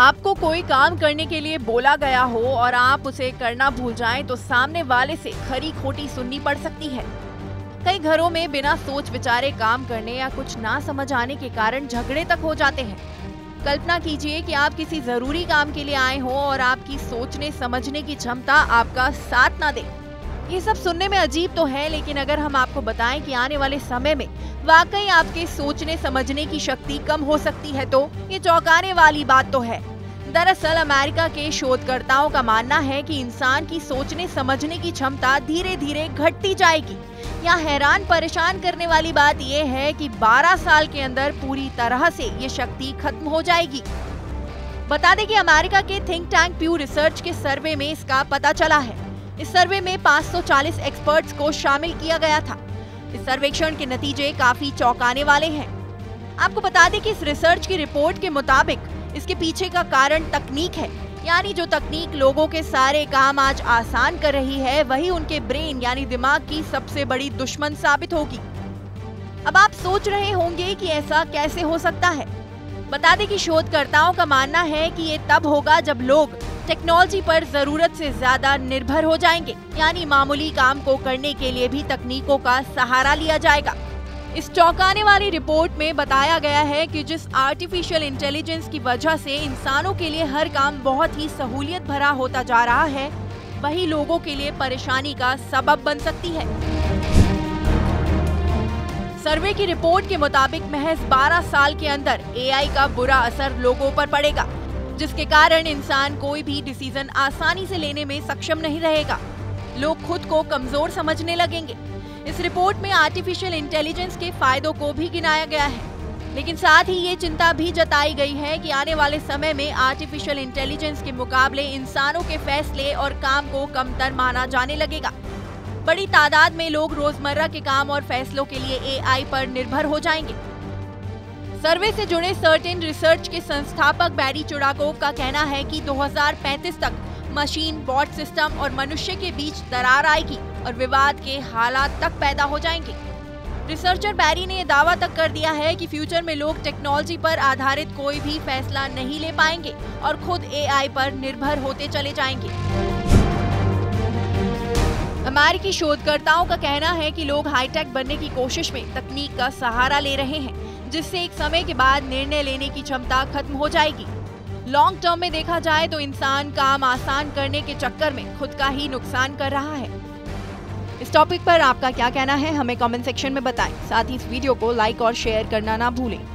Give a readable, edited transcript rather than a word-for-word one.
आपको कोई काम करने के लिए बोला गया हो और आप उसे करना भूल जाएं तो सामने वाले से खरी खोटी सुननी पड़ सकती है। कई घरों में बिना सोच विचारे काम करने या कुछ ना समझ आने के कारण झगड़े तक हो जाते हैं। कल्पना कीजिए कि आप किसी जरूरी काम के लिए आए हो और आपकी सोचने समझने की क्षमता आपका साथ ना दे। ये सब सुनने में अजीब तो है, लेकिन अगर हम आपको बताएं कि आने वाले समय में वाकई आपके सोचने समझने की शक्ति कम हो सकती है तो ये चौंकाने वाली बात तो है। दरअसल अमेरिका के शोधकर्ताओं का मानना है कि इंसान की सोचने समझने की क्षमता धीरे धीरे घटती जाएगी। यहाँ हैरान परेशान करने वाली बात यह है कि 12 साल के अंदर पूरी तरह से ये शक्ति खत्म हो जाएगी। बता दें कि अमेरिका के थिंक टैंक प्यू रिसर्च के सर्वे में इसका पता चला है। इस सर्वे में 540 एक्सपर्ट्स को शामिल किया गया था। इस सर्वेक्षण के नतीजे काफी चौंकाने वाले हैं। आपको बता दें कि इस रिसर्च की रिपोर्ट के मुताबिक इसके पीछे का कारण तकनीक है, यानी जो तकनीक लोगों के सारे काम आज आसान कर रही है वही उनके ब्रेन यानी दिमाग की सबसे बड़ी दुश्मन साबित होगी। अब आप सोच रहे होंगे कि ऐसा कैसे हो सकता है। बता दें कि शोधकर्ताओं का मानना है कि ये तब होगा जब लोग टेक्नोलॉजी पर जरूरत से ज्यादा निर्भर हो जाएंगे, यानी मामूली काम को करने के लिए भी तकनीकों का सहारा लिया जाएगा। इस चौंकाने वाली रिपोर्ट में बताया गया है कि जिस आर्टिफिशियल इंटेलिजेंस की वजह से इंसानों के लिए हर काम बहुत ही सहूलियत भरा होता जा रहा है, वही लोगों के लिए परेशानी का सबब बन सकती है। सर्वे की रिपोर्ट के मुताबिक महज 12 साल के अंदर एआई का बुरा असर लोगों पर पड़ेगा, जिसके कारण इंसान कोई भी डिसीजन आसानी से लेने में सक्षम नहीं रहेगा। लोग खुद को कमजोर समझने लगेंगे। इस रिपोर्ट में आर्टिफिशियल इंटेलिजेंस के फायदों को भी गिनाया गया है, लेकिन साथ ही ये चिंता भी जताई गई है कि आने वाले समय में आर्टिफिशियल इंटेलिजेंस के मुकाबले इंसानों के फैसले और काम को कमतर माना जाने लगेगा। बड़ी तादाद में लोग रोजमर्रा के काम और फैसलों के लिए एआई पर निर्भर हो जाएंगे। सर्वे से जुड़े सर्टेन रिसर्च के संस्थापक बैरी चुड़ाकोव का कहना है कि 2035 तक मशीन, बॉट सिस्टम और मनुष्य के बीच दरार आएगी और विवाद के हालात तक पैदा हो जाएंगे। रिसर्चर बैरी ने दावा तक कर दिया है कि फ्यूचर में लोग टेक्नोलॉजी पर आधारित कोई भी फैसला नहीं ले पाएंगे और खुद एआई पर निर्भर होते चले जाएंगे। अमेरिकी शोधकर्ताओं का कहना है कि लोग हाईटेक बनने की कोशिश में तकनीक का सहारा ले रहे हैं, जिससे एक समय के बाद निर्णय लेने की क्षमता खत्म हो जाएगी। लॉन्ग टर्म में देखा जाए तो इंसान काम आसान करने के चक्कर में खुद का ही नुकसान कर रहा है। इस टॉपिक पर आपका क्या कहना है, हमें कमेंट सेक्शन में बताएं। साथ ही इस वीडियो को लाइक और शेयर करना ना भूलें।